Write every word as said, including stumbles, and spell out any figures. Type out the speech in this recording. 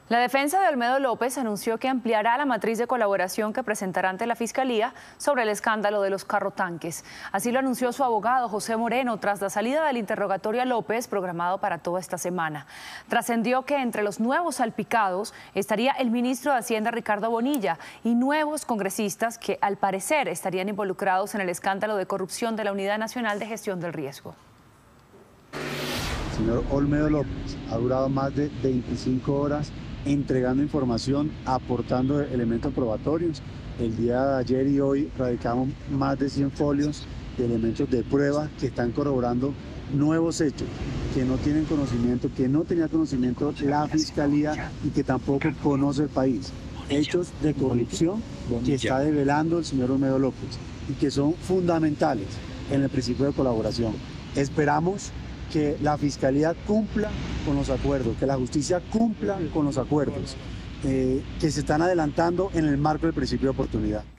La defensa de Olmedo López anunció que ampliará la matriz de colaboración que presentará ante la Fiscalía sobre el escándalo de los carrotanques. Así lo anunció su abogado José Moreno tras la salida del interrogatorio a López programado para toda esta semana. Trascendió que entre los nuevos salpicados estaría el ministro de Hacienda Ricardo Bonilla y nuevos congresistas que al parecer estarían involucrados en el escándalo de corrupción de la Unidad Nacional de Gestión del Riesgo. El señor Olmedo López ha durado más de veinticinco horas entregando información, aportando elementos probatorios. El día de ayer y hoy radicamos más de cien folios de elementos de prueba que están corroborando nuevos hechos que no tienen conocimiento, que no tenía conocimiento la Fiscalía y que tampoco conoce el país. Hechos de corrupción que está develando el señor Olmedo López y que son fundamentales en el principio de colaboración. Esperamos que la Fiscalía cumpla con los acuerdos, que la justicia cumpla con los acuerdos eh, que se están adelantando en el marco del principio de oportunidad.